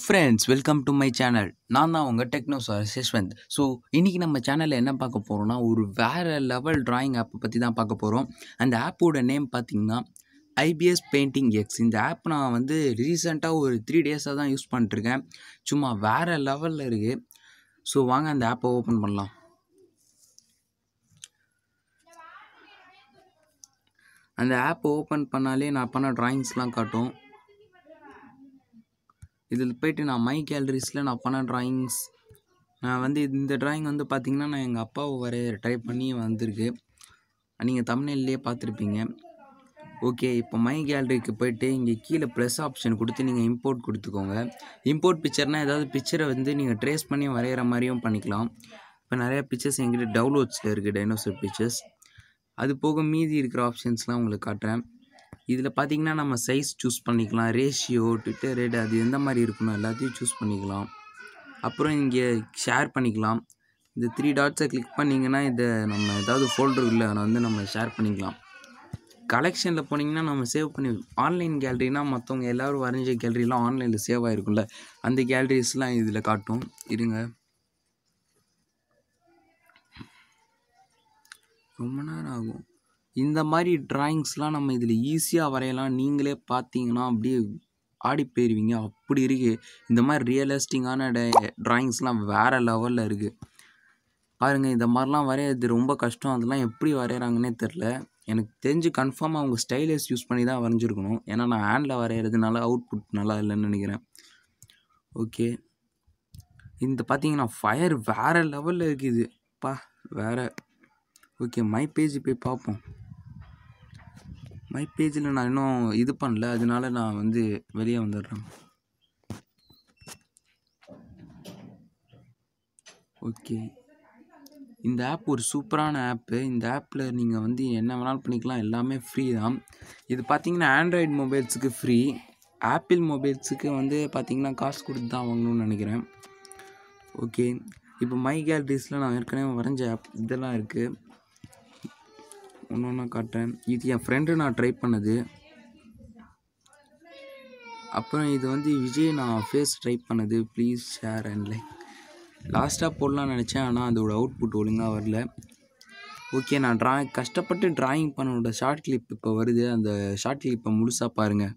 Friends, welcome to my channel. நான் தான் உங்கள் டெக்னோசார் யஷ்வந்த். ஸோ இன்றைக்கி நம்ம சேனலில் என்ன பார்க்க போகிறோம்னா, ஒரு வேறு லெவல் டிராயிங் ஆப்பை பற்றி தான் பார்க்க போகிறோம். அந்த ஆப்போட நேம் பார்த்திங்கன்னா ஐபிஎஸ் பெயிண்டிங் எக்ஸ். இந்த ஆப் நான் வந்து ரீசெண்டாக ஒரு 3 டேஸாக தான் யூஸ் பண்ணிட்டுருக்கேன். சும்மா வேறு லெவலில் இருக்குது. ஸோ வாங்க அந்த ஆப்பை ஓப்பன் பண்ணலாம். அந்த ஆப்பை ஓப்பன் பண்ணாலே நான் பண்ண ட்ராயிங்ஸ்லாம் காட்டும். இதில் போய்ட்டு நான் மை கேலரிஸில் நான் பண்ண ட்ராயிங்ஸ், நான் வந்து இந்த ட்ராயிங் வந்து பார்த்திங்கன்னா நான் எங்கள் அப்பாவை வரைய ட்ரை பண்ணி வந்திருக்கு. நீங்கள் தம்ப்நெயில்லையே பார்த்துருப்பீங்க. ஓகே, இப்போ மை கேலரிக்கு போய்ட்டு இங்கே கீழே ப்ளஸ் ஆப்ஷன் கொடுத்து நீங்கள் இம்போர்ட் கொடுத்துக்கோங்க. இம்போர்ட் பிக்சர்னால் ஏதாவது பிக்சரை வந்து நீங்கள் ட்ரேஸ் பண்ணி வரைகிற மாதிரியும் பண்ணிக்கலாம். இப்போ நிறையா பிக்சர்ஸ் எங்கிட்ட டவுன்லோட்ஸில் இருக்குது, டைனோசர் பிக்சர்ஸ். அது போக மீதி இருக்கிற ஆப்ஷன்ஸ்லாம் உங்களுக்கு காட்டுறேன். இதில் பார்த்திங்கன்னா நம்ம சைஸ் சூஸ் பண்ணிக்கலாம், ரேஷியோ, ட்விட்டர் ரேட், அது எந்த மாதிரி இருக்கணும் எல்லாத்தையும் சூஸ் பண்ணிக்கலாம். அப்புறம் இங்கே ஷேர் பண்ணிக்கலாம். இந்த 3 டாட்ஸை கிளிக் பண்ணிங்கன்னா இதை நம்ம ஏதாவது ஃபோல்டருக்குள்ளே வந்து நம்ம ஷேர் பண்ணிக்கலாம். கலெக்ஷனில் போனீங்கன்னா நம்ம சேவ் பண்ணி, ஆன்லைன் கேலரினா மற்றவங்க எல்லோரும் வரைஞ்ச கேலரிலாம் ஆன்லைனில் சேவ் ஆகிருக்கும்ல, அந்த கேலரிஸ்லாம் இதில் காட்டும். இருங்க, ரொம்ப நேரம் ஆகும். இந்த மாதிரி ட்ராயிங்ஸ்லாம் நம்ம இதில் ஈஸியாக வரையலாம். நீங்களே பார்த்தீங்கன்னா அப்படியே ஆடி போயிடுவீங்க, அப்படி இருக்குது. இந்த மாதிரி ரியலிஸ்டிக்கான ட்ராயிங்ஸ்லாம் வேறு லெவலில் இருக்குது. பாருங்கள், இந்த மாதிரிலாம் வரையிறது ரொம்ப கஷ்டம். அதெல்லாம் எப்படி வரைகிறாங்கன்னே தெரில. எனக்கு தெரிஞ்சு கன்ஃபார்மாக அவங்க ஸ்டைலஸ் யூஸ் பண்ணி தான் வரைஞ்சிருக்கணும். ஏன்னா நான் ஹேண்டில் வரைகிறதுனால அவுட்புட் நல்லா இல்லைன்னு நினைக்கிறேன். ஓகே, இந்த பார்த்தீங்கன்னா ஃபயர் வேறு லெவலில் இருக்குது. வேறு. ஓகே, மை பேஜ் போய் பார்ப்போம். மை பேஜில் நான் இன்னும் இது பண்ணல, அதனால நான் வந்து வெளியே வந்துடுறேன். ஓகே, இந்த ஆப் ஒரு சூப்பரான ஆப்பு. இந்த ஆப்பில் நீங்கள் வந்து என்ன வேணாலும் பண்ணிக்கலாம், எல்லாமே ஃப்ரீ தான். இது பார்த்திங்கன்னா ஆண்ட்ராய்டு மொபைல்ஸுக்கு ஃப்ரீ, ஆப்பிள் மொபைல்ஸுக்கு வந்து பார்த்திங்கன்னா காசு கொடுத்து தான் வாங்கணும்னு நினைக்கிறேன். ஓகே, இப்போ மை கேலரிஸில் நான் ஏற்கனவே வரைஞ்ச ஆப் இதெல்லாம் இருக்குது. ஒன்று ஒன்றா காட்டுறேன். இது என் ஃப்ரெண்டு நான் ட்ரை பண்ணது. அப்புறம் இது வந்து விஜய் நான் ஃபேஸ் ட்ரை பண்ணது. Please share and like. லாஸ்ட்டாக போடலான்னு நினச்சேன், ஆனால் அதோட அவுட்புட் ஒழுங்காக வரல. ஓகே, நான் கஷ்டப்பட்டு ட்ராயிங் பண்ணோட ஷார்ட் கிளிப் இப்போ வருது. அந்த ஷார்ட் கிளிப்பை முழுசாக பாருங்கள்.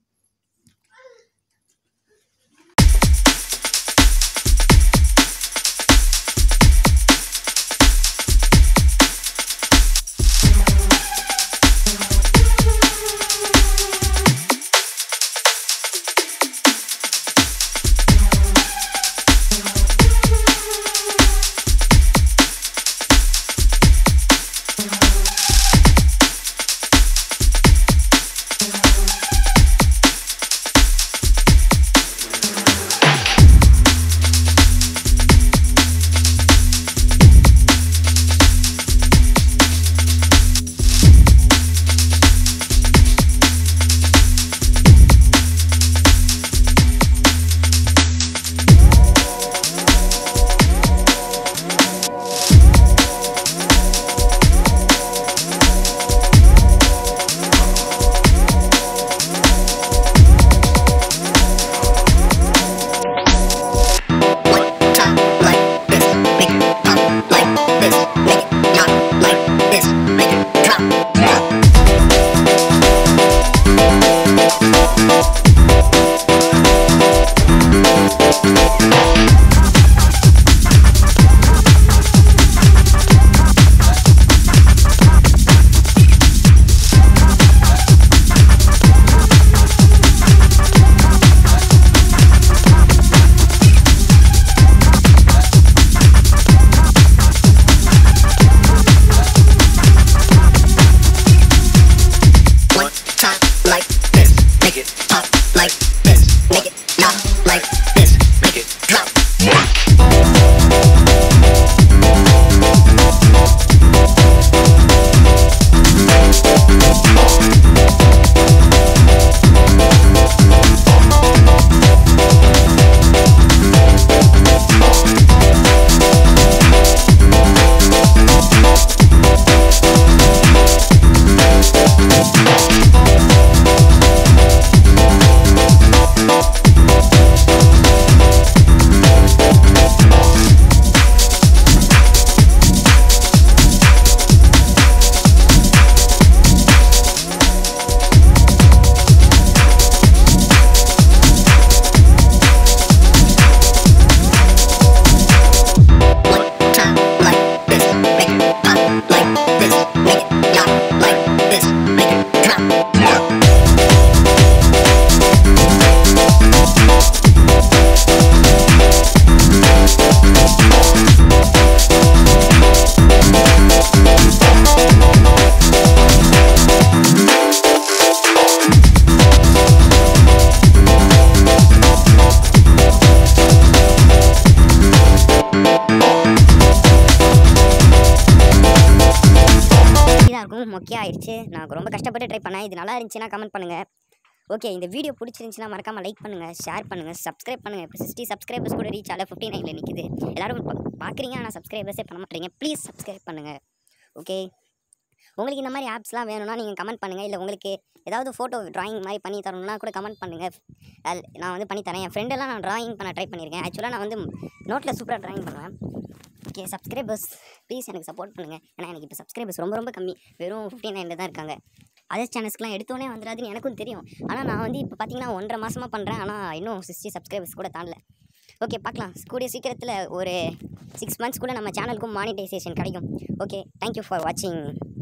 மொக்கையாக ஆயிடுச்சு. நான் ரொம்ப கஷ்டப்பட்டு ட்ரை பண்ணேன். இது நல்லா இருந்துச்சுன்னா கமெண்ட் பண்ணுங்கள். ஓகே, இந்த வீடியோ பிடிச்சிருந்துச்சுன்னா மறக்காமல் லைக் பண்ணுங்கள், ஷேர் பண்ணுங்கள், சப்ஸ்கிரைப் பண்ணுங்கள். இப்போ 60 சப்ஸ்கிரைபர்ஸ் கூட ரீச் ஆகல, 59ல் நிற்குது. எல்லோரும் பார்க்குறீங்க, ஆனால் சப்ஸ்கிரைபர்ஸே பண்ண மாட்டேறீங்க. ப்ளீஸ் சப்ஸ்கிரைப் பண்ணுங்கள். ஓகே, உங்களுக்கு இந்த மாதிரி ஆப்ஸ்லாம் வேணும்னா நீங்கள் கமெண்ட் பண்ணுங்கள். இல்லை உங்களுக்கு ஏதாவது ஃபோட்டோ ட்ராயிங் மாதிரி பண்ணி தரணும்னா கூட கமெண்ட் பண்ணுங்கள். நான் வந்து பண்ணித்தரேன். என் ஃப்ரெண்டெல்லாம் நான் ட்ராயிங் பண்ண ட்ரை பண்ணியிருக்கேன். ஆக்சுவலாக நான் வந்து நோட்டில் சூப்பராக ட்ராயிங் பண்ணுவேன். ஓகே, சப்ஸ்கிரைபர்ஸ் ப்ளீஸ் எனக்கு சப்போர்ட் பண்ணுங்கள். ஏன்னா எனக்கு இப்போ சப்ஸ்கிரைபர்ஸ் ரொம்ப கம்மி, வெறும் 59 தான் இருக்காங்க. அதர் சேனல்ஸ்க்குலாம் எடுத்தோடனே வந்துடாதுன்னு எனக்கும் தெரியும். ஆனால் நான் வந்து இப்போ பார்த்தீங்கன்னா 1.5 மாதமாக பண்ணுறேன். ஆனால் இன்னும் 60 சப்ஸ்கிரைபர்ஸ் கூட தாண்டல. ஓகே, பார்க்கலாம். கூடிய சீக்கிரத்தில் ஒரு 6 months கூட நம்ம சேனலுக்கும் மானிட்டைசேஷன் கிடைக்கும். ஓகே, தேங்க்யூ ஃபார் வாட்சிங்.